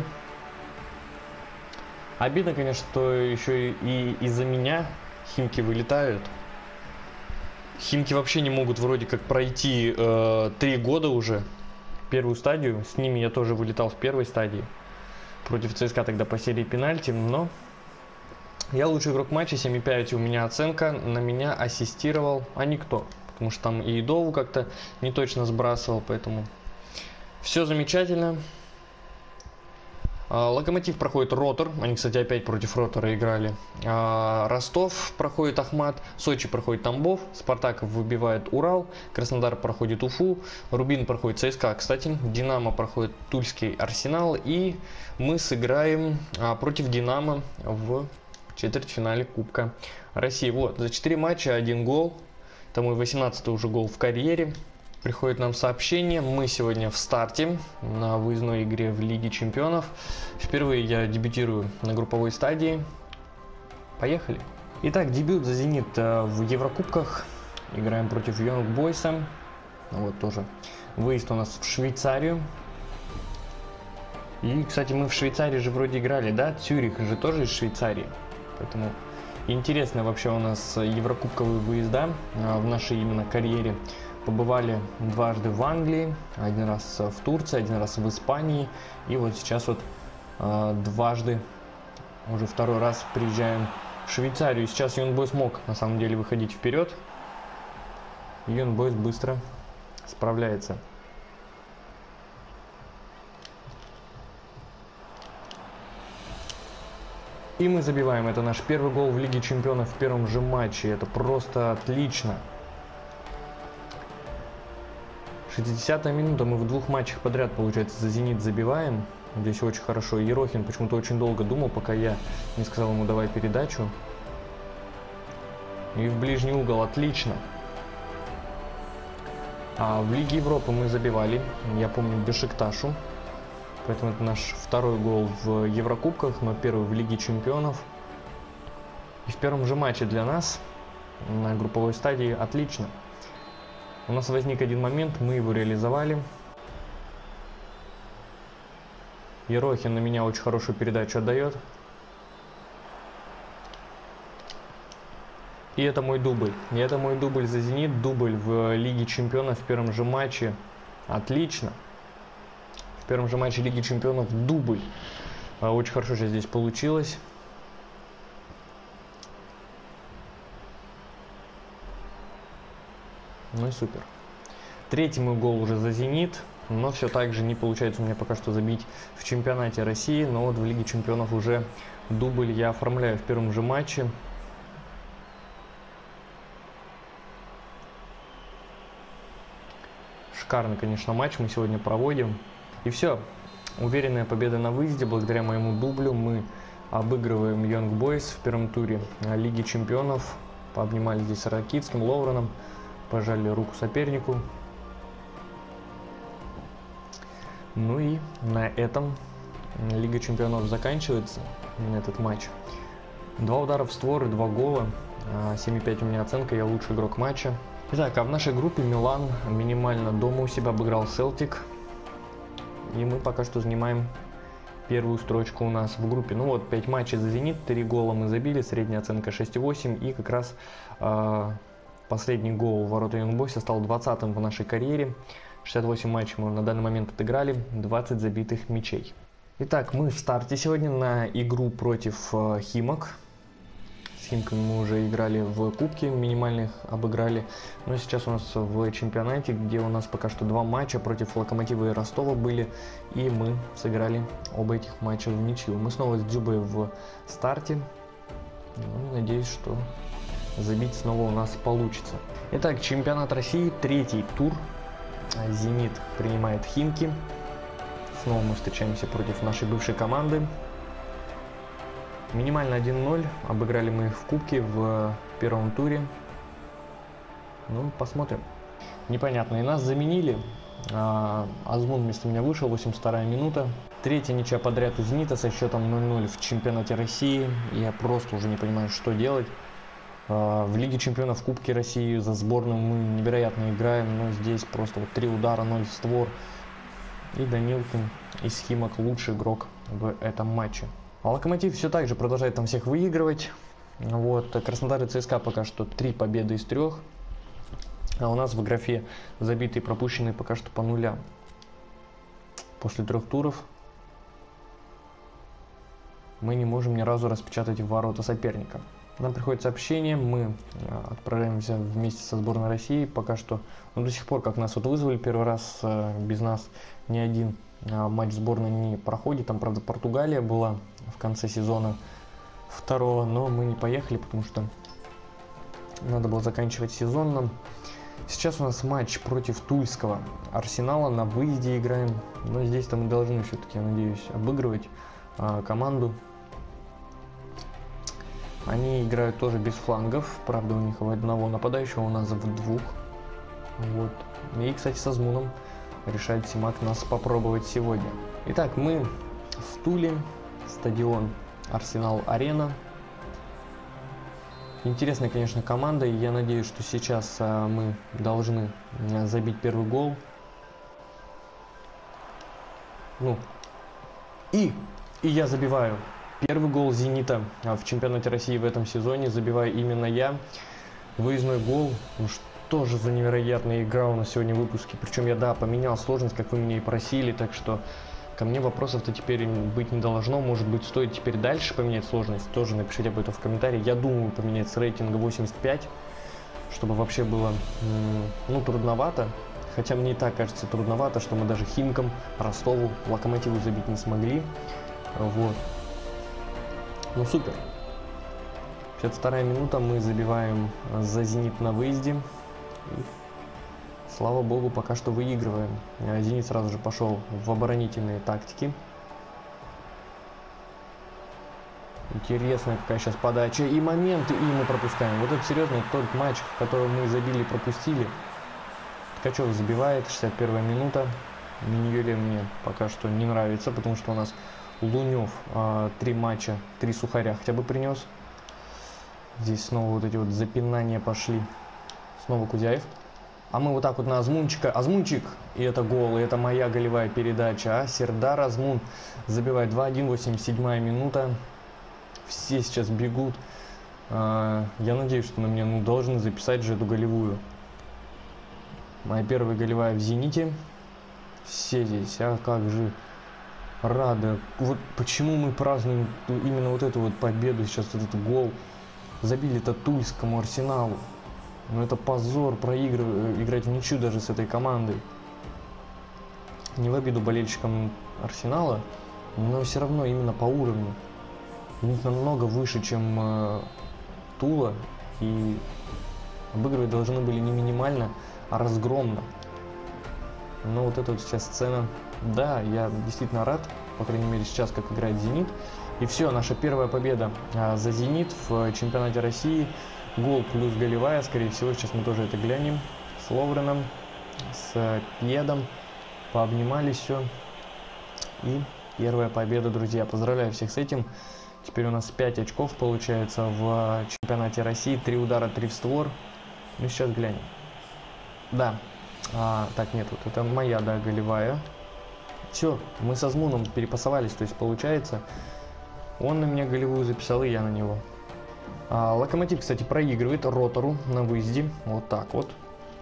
Обидно, конечно, что еще и из-за меня Химки вылетают. Химки вообще не могут вроде как пройти э, три года уже первую стадию. С ними я тоже вылетал в первой стадии. Против ЦСКА тогда по серии пенальти, но... Я лучший игрок матча, семь и пять у меня оценка, на меня ассистировал, а никто, потому что там и Идову как-то не точно сбрасывал, поэтому все замечательно. Локомотив проходит Ротор, они, кстати, опять против Ротора играли. Ростов проходит Ахмат, Сочи проходит Тамбов, Спартак выбивает Урал, Краснодар проходит Уфу, Рубин проходит ЦСКА, кстати, Динамо проходит Тульский Арсенал, и мы сыграем против Динамо в четвертьфинале Кубка России. Вот, за четыре матча один гол. Это мой восемнадцатый уже гол в карьере. Приходит нам сообщение. Мы сегодня в старте на выездной игре в Лиге Чемпионов. Впервые я дебютирую на групповой стадии. Поехали. Итак, дебют за Зенит в Еврокубках. Играем против Young Boys. Вот тоже выезд у нас в Швейцарию. И, кстати, мы в Швейцарии же вроде играли, да? Цюрих же тоже из Швейцарии. Поэтому интересно вообще у нас еврокубковые выезда в нашей именно карьере. Побывали дважды в Англии, один раз в Турции, один раз в Испании. И вот сейчас вот дважды, уже второй раз приезжаем в Швейцарию. Сейчас Young Boys мог на самом деле выходить вперед. Young Boys быстро справляется. И мы забиваем. Это наш первый гол в Лиге Чемпионов в первом же матче. Это просто отлично. шестидесятая минута. Мы в двух матчах подряд, получается, за Зенит забиваем. Здесь очень хорошо. Ерохин почему-то очень долго думал, пока я не сказал ему давай передачу. И в ближний угол. Отлично. А в Лиге Европы мы забивали, я помню, Бешикташу. Поэтому это наш второй гол в Еврокубках, но первый в Лиге Чемпионов. И в первом же матче для нас на групповой стадии отлично. У нас возник один момент, мы его реализовали. Ерохин на меня очень хорошую передачу отдает. И это мой дубль. И это мой дубль за «Зенит». Дубль в Лиге Чемпионов в первом же матче. Отлично. В первом же матче Лиги Чемпионов дубль. Очень хорошо сейчас здесь получилось. Ну и супер. Третий мой гол уже за «Зенит». Но все так же не получается у меня пока что забить в чемпионате России. Но вот в Лиге Чемпионов уже дубль я оформляю в первом же матче. Шикарный, конечно, матч мы сегодня проводим. И все. Уверенная победа на выезде. Благодаря моему дублю мы обыгрываем Young Boys в первом туре Лиги Чемпионов. Пообнимали здесь с Ракитским, Лоуреном. Пожали руку сопернику. Ну и на этом Лига Чемпионов заканчивается. Этот матч. Два удара в створ и два гола. семь и пять у меня оценка. Я лучший игрок матча. Итак, а в нашей группе Милан минимально дома у себя обыграл Селтик. И мы пока что занимаем первую строчку у нас в группе. Ну вот, пять матчей за «Зенит», три гола мы забили, средняя оценка шесть и восемь. И как раз э, последний гол в ворота Young Boys стал двадцатым в нашей карьере. шестьдесят восемь матчей мы на данный момент отыграли, двадцать забитых мячей. Итак, мы в старте сегодня на игру против э, Химок. С Химками мы уже играли в кубке, минимальных обыграли. Но сейчас у нас в чемпионате, где у нас пока что два матча против Локомотива и Ростова были. И мы сыграли оба этих матча в ничью. Мы снова с Дзюбой в старте. Ну, надеюсь, что забить снова у нас получится. Итак, чемпионат России, третий тур. «Зенит» принимает Химки. Снова мы встречаемся против нашей бывшей команды. Минимально один ноль. Обыграли мы их в кубке в первом туре. Ну, посмотрим. Непонятно. И нас заменили. А, Азмун вместо меня вышел. восемьдесят вторая минута. Третья ничья подряд у «Зенита» со счетом ноль ноль в чемпионате России. Я просто уже не понимаю, что делать. А, в Лиге Чемпионов, в Кубке России за сборную мы невероятно играем. Но здесь просто вот три удара, ноль в створ. И Данилкин из Химок лучший игрок в этом матче. А Локомотив все так же продолжает там всех выигрывать. Вот. Краснодар и ЦСКА пока что три победы из трех. А у нас в графе забитые и пропущенные пока что по нулям. После трех туров мы не можем ни разу распечатать ворота соперника. Нам приходит сообщение, мы отправляемся вместе со сборной России. Пока что, ну, до сих пор, как нас вот вызвали первый раз, без нас ни один матч сборной не проходит. Там, правда, Португалия была в конце сезона второго, но мы не поехали, потому что надо было заканчивать сезон нам. Сейчас у нас матч против Тульского Арсенала, на выезде играем. Но здесь-то мы должны все-таки, я надеюсь, обыгрывать а, команду. Они играют тоже без флангов, правда, у них в одного нападающего, у нас в двух. Вот. И, кстати, со Азмуном решает Симак нас попробовать сегодня. Итак, мы в Туле, стадион Арсенал-Арена. Интересная, конечно, команда, и я надеюсь, что сейчас а, мы должны а, забить первый гол. Ну, и, и я забиваю первый гол «Зенита» а, в чемпионате России в этом сезоне. Забиваю именно я. Выездной гол. Ну, что же за невероятная игра у нас сегодня в выпуске. Причем я, да, поменял сложность, как вы меня и просили, так что ко мне вопросов-то теперь быть не должно. Может быть, стоит теперь дальше поменять сложность. Тоже напишите об этом в комментарии. Я думаю поменять с рейтинга восемьдесят пять, чтобы вообще было, ну, трудновато. Хотя мне и так кажется трудновато, что мы даже Химкам, Ростову, Локомотиву забить не смогли. Вот. Ну, супер. пятьдесят вторая минута, мы забиваем за «Зенит» на выезде. И, слава богу, пока что выигрываем. «Зенит» сразу же пошел в оборонительные тактики. Интересная какая сейчас подача и моменты, и мы пропускаем. Вот это серьезно тот матч, который мы забили и пропустили. Ткачев забивает, шестьдесят первая минута. Миньоле мне пока что не нравится, потому что у нас Лунев э, три матча, три сухаря хотя бы принес. Здесь снова вот эти вот запинания пошли. Снова Кузяев. А мы вот так вот на Азмунчика. Азмунчик, и это гол, и это моя голевая передача. А Сердар Азмун забивает два один, восемьдесят седьмая минута. Все сейчас бегут. А, я надеюсь, что на меня ну, должны записать же эту голевую. Моя первая голевая в «Зените». Все здесь, а как же рады. Вот почему мы празднуем именно вот эту вот победу сейчас, вот этот гол. Забили-то Тульскому Арсеналу. Но это позор проигрывать, играть в ничью даже с этой командой. Не в обиду болельщикам Арсенала, но все равно именно по уровню. У них намного выше, чем э, Тула. И обыгрывать должны были не минимально, а разгромно. Но вот эта вот сейчас сцена. Да, я действительно рад, по крайней мере сейчас, как играет «Зенит». И все, наша первая победа а, за «Зенит» в чемпионате России. Гол плюс голевая, скорее всего, сейчас мы тоже это глянем. С Ловреном, с Пьедом. Пообнимались все. И первая победа, друзья. Поздравляю всех с этим. Теперь у нас пять очков получается в чемпионате России. три удара, три в створ. Ну, сейчас глянем. Да. А, так, нет, вот это моя, да, голевая. Все, мы со Азмуном перепасовались, то есть получается... Он на меня голевую записал, и я на него. А, Локомотив, кстати, проигрывает Ротору на выезде. Вот так вот.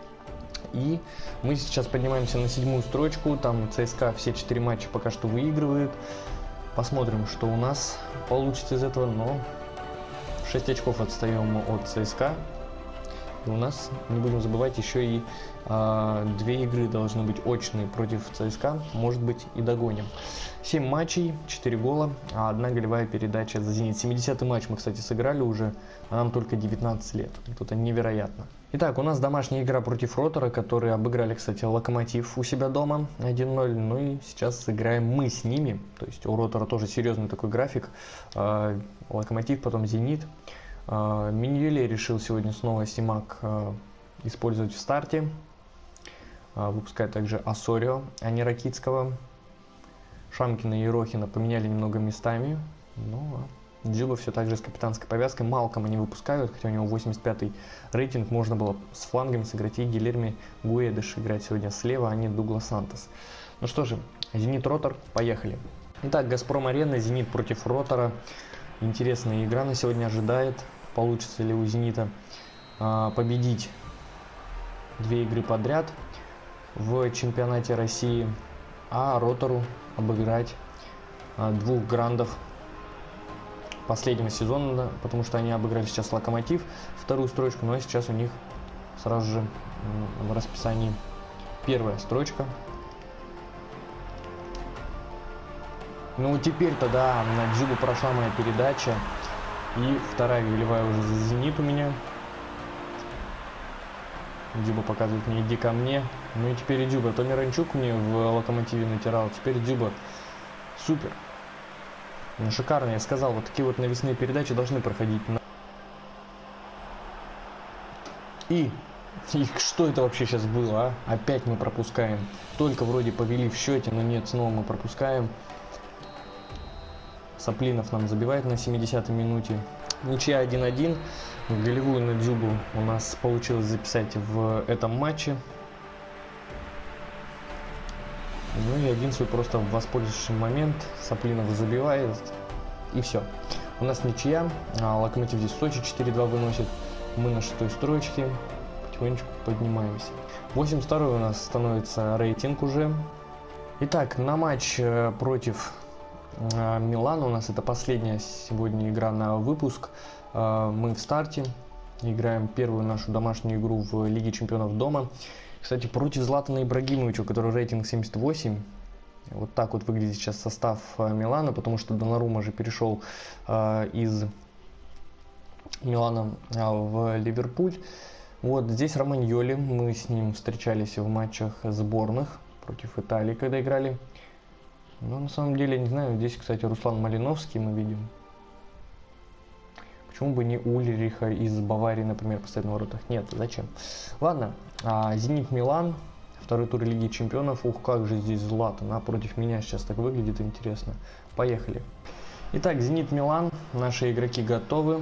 И мы сейчас поднимаемся на седьмую строчку. Там ЦСКА все четыре матча пока что выигрывает. Посмотрим, что у нас получится из этого. Но шесть очков отстаем от ЦСКА. И у нас, не будем забывать, еще и э, две игры должны быть очные против ЦСКА. Может быть, и догоним. семь матчей, четыре гола, а одна голевая передача за «Зенит». семидесятый матч мы, кстати, сыграли уже, а нам только девятнадцать лет. Это невероятно. Итак, у нас домашняя игра против Ротора, которые обыграли, кстати, Локомотив у себя дома один ноль. Ну и сейчас сыграем мы с ними. То есть у Ротора тоже серьезный такой график. Локомотив, потом «Зенит». Миньоле решил сегодня снова Симак использовать в старте. Выпускает также Осорио, а не Ракицкого. Шамкина и Ерохина поменяли немного местами. Ну, а Дзюба все так же с капитанской повязкой. Малкома не выпускают, хотя у него восемьдесят пятый рейтинг. Можно было с флангами сыграть, и Гильерми Гуэдеш играть сегодня слева, а не Дуглас Сантос. Ну что же, «Зенит» Ротор, поехали. Итак, «Газпром-арена», «Зенит» против Ротора. Интересная игра на сегодня ожидает. Получится ли у «Зенита» а, победить две игры подряд в чемпионате России, а Ротору обыграть а, двух грандов последнего сезона, потому что они обыграли сейчас Локомотив, вторую строчку, но сейчас у них сразу же в расписании первая строчка. Ну теперь-то да, на Дзюбу прошла моя передача, и вторая голевая уже за «Зенит» у меня. Дзюба показывает мне: иди ко мне. Ну и теперь и Дзюба. То Миранчук мне в Локомотиве натирал, теперь Дзюба. Супер. Ну шикарно, я сказал, вот такие вот навесные передачи должны проходить. И, и что это вообще сейчас было, а? Опять мы пропускаем. Только вроде повели в счете, но нет, снова мы пропускаем. Саплинов нам забивает на семидесятой минуте. Ничья один один. Голевую на Дзюбу у нас получилось записать в этом матче. Ну и один свой просто воспользовавший момент. Саплинов забивает. И все. У нас ничья. А Локомотив здесь в Сочи четыре два выносит. Мы на шестой строчке. Потихонечку поднимаемся. восемьдесят второй у нас становится рейтинг уже. Итак, на матч против Милана у нас это последняя сегодня игра на выпуск. Мы в старте. Играем первую нашу домашнюю игру в Лиге Чемпионов дома. Кстати, против Златана Ибрагимовича, у которого рейтинг семьдесят восемь. Вот так вот выглядит сейчас состав Милана, потому что Донарума же перешел э, из Милана э, в Ливерпуль. Вот здесь Романьоли. Мы с ним встречались в матчах сборных против Италии, когда играли. Но на самом деле, не знаю, здесь, кстати, Руслан Малиновский мы видим. Почему бы не Ульриха из Баварии, например, поставить на воротах? Нет, зачем? Ладно, а, Зенит Милан, второй тур Лиги Чемпионов. Ух, как же здесь Златан, а против меня сейчас так выглядит интересно. Поехали. Итак, Зенит Милан, наши игроки готовы.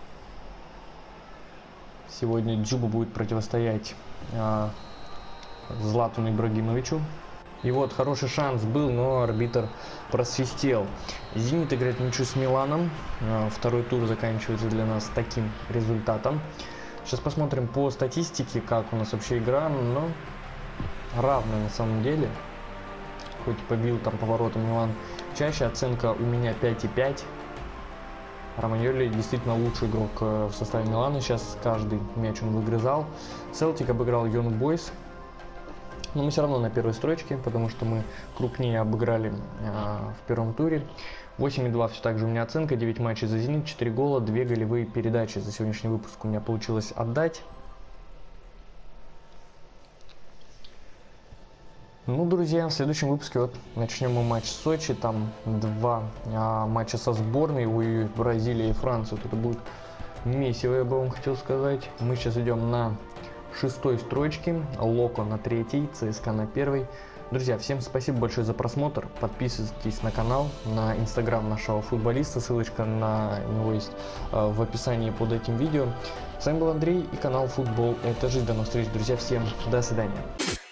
Сегодня Джуба будет противостоять а, Златану Ибрагимовичу. И вот хороший шанс был, но арбитр просвистел. Зенит играет ничью с Миланом. Второй тур заканчивается для нас таким результатом. Сейчас посмотрим по статистике, как у нас вообще игра. Но равная на самом деле. Хоть побил там поворотом Милан чаще. Оценка у меня пять и пять. Романьоли действительно лучший игрок в составе Милана. Сейчас каждый мяч он выгрызал. Селтик обыграл Young Boys. Но мы все равно на первой строчке, потому что мы крупнее обыграли э, в первом туре. восемь и два все так же у меня оценка, девять матчей за Зенит, четыре гола, две голевые передачи за сегодняшний выпуск у меня получилось отдать. Ну, друзья, в следующем выпуске вот начнем мы матч с Сочи, там два а, матча со сборной, ой, Бразилия и Франция, вот это будет месиво, я бы вам хотел сказать. Мы сейчас идем на шестой строчке, Локо на третьей, ЦСКА на первой. Друзья, всем спасибо большое за просмотр, подписывайтесь на канал, на инстаграм нашего футболиста, ссылочка на него есть э, в описании под этим видео. С вами был Андрей и канал Футбол Это Жизнь, до новых встреч, друзья, всем до свидания.